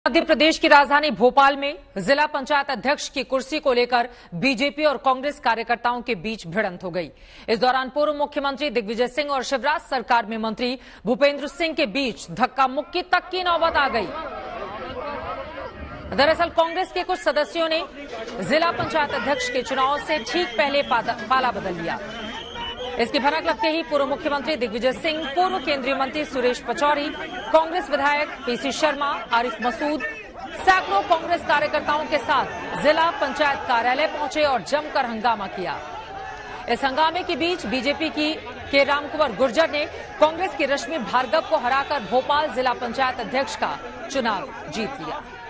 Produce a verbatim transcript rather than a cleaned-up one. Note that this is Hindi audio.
मध्य प्रदेश की राजधानी भोपाल में जिला पंचायत अध्यक्ष की कुर्सी को लेकर बीजेपी और कांग्रेस कार्यकर्ताओं के बीच भिड़ंत हो गई। इस दौरान पूर्व मुख्यमंत्री दिग्विजय सिंह और शिवराज सरकार में मंत्री भूपेंद्र सिंह के बीच धक्का मुक्की तक की नौबत आ गई। दरअसल कांग्रेस के कुछ सदस्यों ने जिला पंचायत अध्यक्ष के चुनाव से ठीक पहले पाला बदल लिया। इसकी भनक लगते ही पूर्व मुख्यमंत्री दिग्विजय सिंह, पूर्व केंद्रीय मंत्री सुरेश पचौरी, कांग्रेस विधायक पीसी शर्मा, आरिफ मसूद सैकड़ों कांग्रेस कार्यकर्ताओं के साथ जिला पंचायत कार्यालय पहुंचे और जमकर हंगामा किया। इस हंगामे के बीच बीजेपी की के रामकुंवर गुर्जर ने कांग्रेस की रश्मि भार्गव को हराकर भोपाल जिला पंचायत अध्यक्ष का चुनाव जीत लिया।